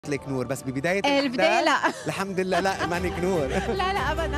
لك نور، بس ببداية البداية لا. الحمد لله لا مانك نور. لا لا أبدا.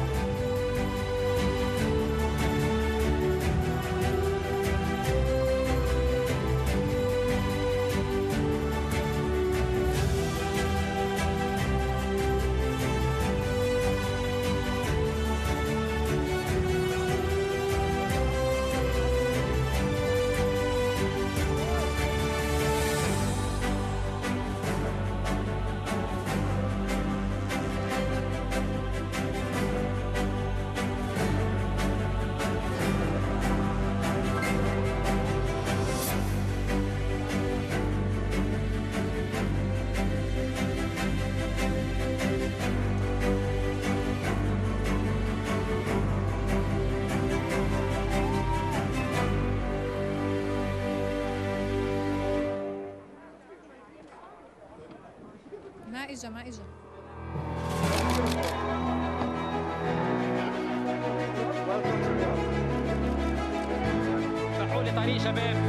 ما إجا افتحوا لي طريق شباب.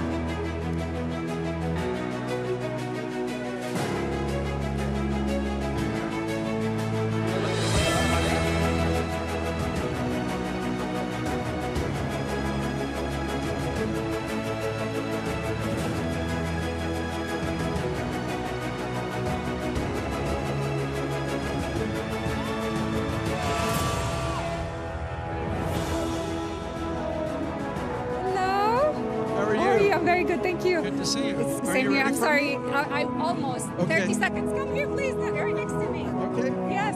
I'm very good, thank you. Good to see you. It's the Are same you here. ready I'm for sorry. me? I almost. Okay. 30 seconds. Come here, please. Right next to me. Okay. Yes.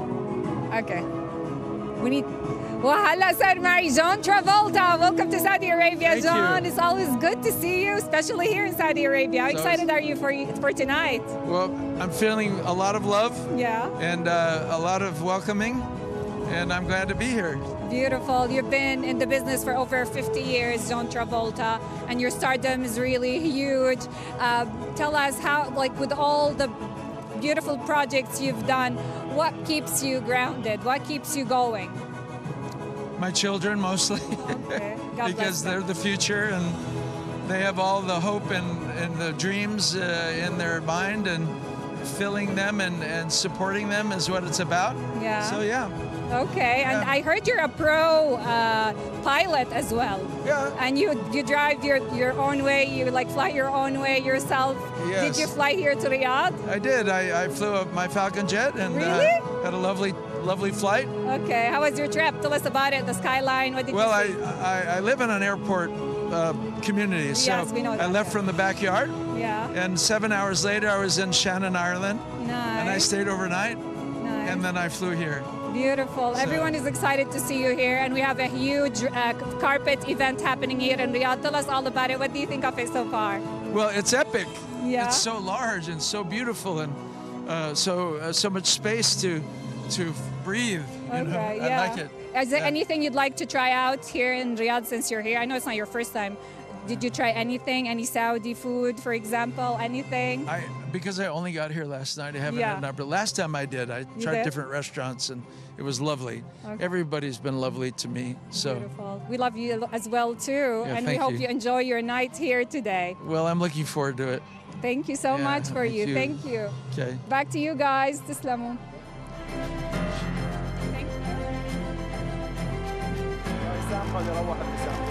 Okay. We need. Wahala, Sir Mary. John Travolta. Welcome to Saudi Arabia, Thank John. you. It's always good to see you, especially here in Saudi Arabia. How excited are you for tonight? Well, I'm feeling a lot of love Yeah. and a lot of welcoming, and I'm glad to be here. Beautiful. You've been in the business for over 50 years, John Travolta, and your stardom is really huge. Tell us how, like, with all the beautiful projects you've done, what keeps you grounded? What keeps you going? My children mostly, Okay. God bless because them. they're the future and they have all the hope and the dreams in their mind, and filling them and supporting them is what it's about. Yeah. So yeah. Okay, and Yeah. I heard you're a pro pilot as well. Yeah. And you drive your own way, you like fly your own way yourself. Yes. Did you fly here to Riyadh? I did. I flew up my Falcon jet and Really? had a lovely flight. Okay, how was your trip? Tell us about it, the skyline, what did Well, you see? I live in an airport community, so Yes, we know I that, left yeah. from the backyard, Yeah, and 7 hours later I was in Shannon, Ireland, nice. and I stayed overnight, Nice. and then I flew here. Beautiful. Everyone is excited to see you here, and we have a huge carpet event happening here in Riyadh. Tell us all about it. What do you think of it so far? Well, it's epic. Yeah. It's so large and so beautiful, and so much space to breathe. You know? Okay, I yeah. like it. Is there Yeah. anything you'd like to try out here in Riyadh since you're here? I know it's not your first time. Did you try anything? Any Saudi food, for example? Anything? Because I only got here last night, I haven't Yeah. had enough. But last time I did, I You tried did? different restaurants, and it was lovely. Okay. Everybody's been lovely to me. So, Beautiful. We love you as well too, Yeah, and we thank hope you. you enjoy your night here today. well, I'm looking forward to it. Thank you so Yeah, much for thank you. you. Thank you. Okay. Back to you guys. Tislamu. Thank you.